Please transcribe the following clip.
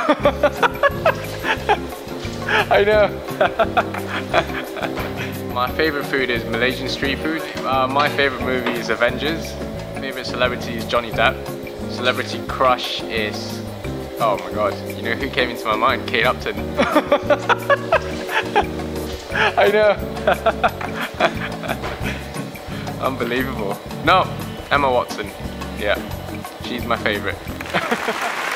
I know. My favourite food is Malaysian street food. My favourite movie is Avengers. Favourite celebrity is Johnny Depp. Celebrity crush is... oh my god, you know who came into my mind? Kate Upton. I know. Unbelievable. No, Emma Watson. Yeah, she's my favourite.